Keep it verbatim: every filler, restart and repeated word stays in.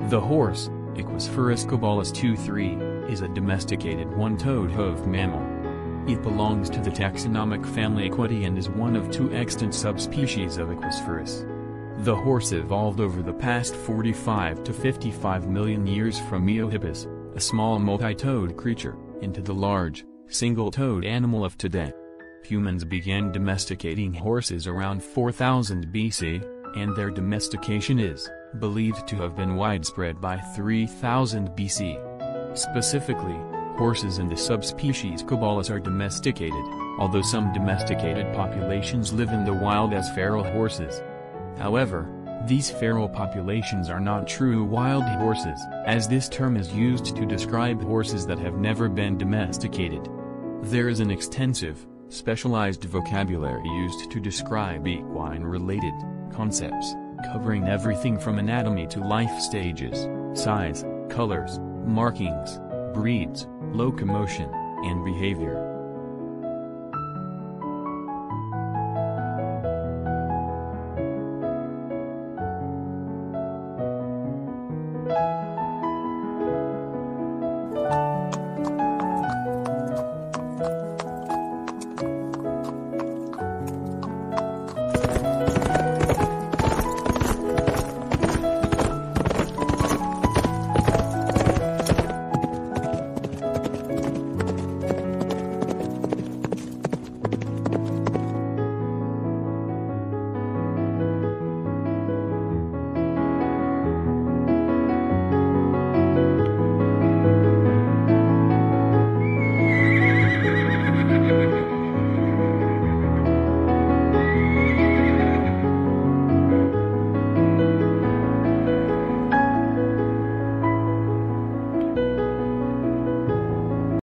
The horse, Equus ferus caballus two three, is a domesticated one-toed hoofed mammal. It belongs to the taxonomic family Equidae and is one of two extant subspecies of Equus ferus. The horse evolved over the past forty-five to fifty-five million years from Eohippus, a small multi-toed creature, into the large, single-toed animal of today. Humans began domesticating horses around four thousand B C, and their domestication is believed to have been widespread by three thousand B C. Specifically, horses in the subspecies caballus are domesticated, although some domesticated populations live in the wild as feral horses. However, these feral populations are not true wild horses, as this term is used to describe horses that have never been domesticated. There is an extensive, specialized vocabulary used to describe equine-related concepts, covering everything from anatomy to life stages, size, colors, markings, breeds, locomotion, and behavior.